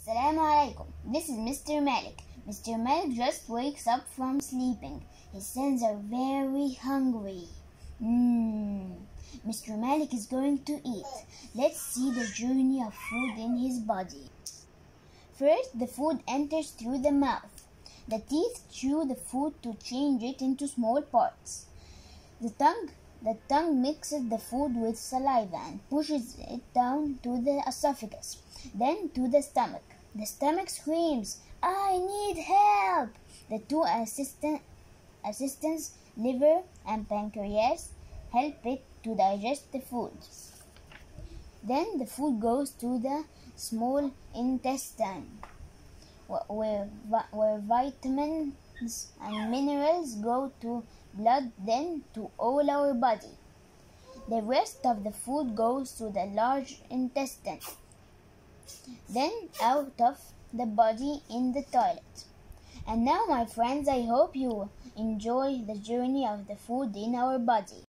Assalamu alaikum. This is Mr. Malik. Mr. Malik just wakes up from sleeping. His sons are very hungry. Mr. Malik is going to eat. Let's see the journey of food in his body. First, the food enters through the mouth. The teeth chew the food to change it into small parts. The tongue mixes the food with saliva and pushes it down to the esophagus, then to the stomach. The stomach screams, "I need help!" The two assistants, liver and pancreas, help it to digest the food. Then the food goes to the small intestine, where vitamins and minerals go to blood, then to all our body. The rest of the food goes to the large intestine, then out of the body in the toilet. And now, my friends, I hope you enjoy the journey of the food in our body.